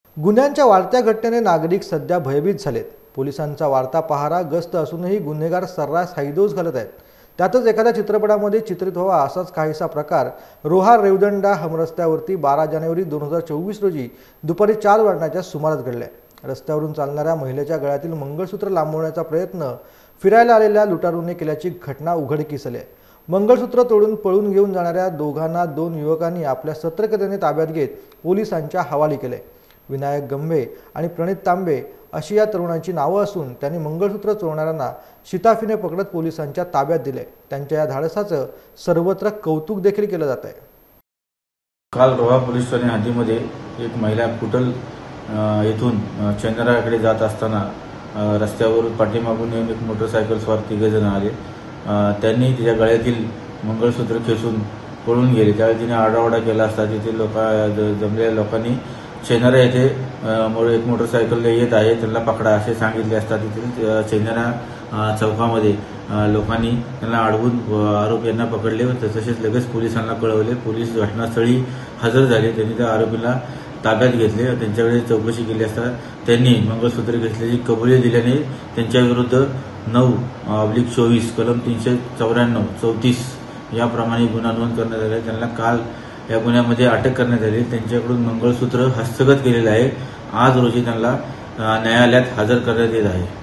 गुन्ह्यांच्या वाढत्या घटनेने नागरिक सध्या भयभीत झालेत। पोलिसांचा वाढता पहारा गस्त असूनही गुन्हेगार सर्रास हायदोस घालत आहेत। त्यातच एखाद्या चित्रपटामध्ये चित्रित व्हावा असाच काहीसा प्रकार रोहा रेवदंडा हमरस्त्यावरती 12 जानेवारी 2024 रोजी दुपारी 4 वाजण्याच्या सुमारास घडले। रस्त्यावरून चालणाऱ्या महिलेच्या गळ्यातील मंगळसूत्र लांबवण्याचा प्रयत्न फिरायला आलेल्या लुटारूने केल्याची घटना उघडकीस आली। मंगळसूत्र तोडून पळून घेऊन जाणाऱ्या दोघांना 2 युवकांनी आपल्या सतर्कतेने ताब्यात घेत पोलिसांच्या हवाली केले। विनायक गंभे आणि प्रणित तांबे अशी या तरुणांची नावे असून त्यांनी मंगळसूत्र चोरणाऱ्यांना शिताफीने पकडत पोलिसांच्या ताब्यात दिले। त्यांच्या या धाडसाचं सर्वत्र कौतुक देखील केलं जात आहे। काल रोहा पोलीस ठाणे हद्दीमध्ये एक महिला कुटल येथून चंद्राकडे जात असताना रस्त्यावर पाठीमागून येऊन एक मोटरसायकल स्वार 3 जण आले। त्यांनी तिच्या गळ्यातील मंगळसूत्र खेचून पळून गेले। त्यावेळी तिने आरडाओरडा केला असता तिथे जमलेल्या लोकांनी चेन्नरा येथे एक मोटरसायकल येत आहे त्यांना पकडा असे सांगितले असता तिथे चेन्नरा चौकामध्ये लोकांनी त्यांना अडवून आरोपींना पकडले व तसेच लगेच पोलिसांना कळवले। पोलीस घटनास्थळी हजर झाले। त्यांनी त्या आरोपीला ताब्यात घेतले। त्यांच्याकडे चौकशी केली असता त्यांनी मंगळसूत्र घेतल्याची कबुली दिल्याने त्यांच्याविरुद्ध 9/24 कलम 394 34 याप्रमाणे गुन्हा नोंद करण्यात आला। त्यांना काल या गुन्ह्यामध्ये अटक करण्यात आली। त्यांच्याकडून मंगळसूत्र हस्तगत केलेले आहे। आज रोजी त्यांना न्यायालयात हजर करण्यात येत आहे।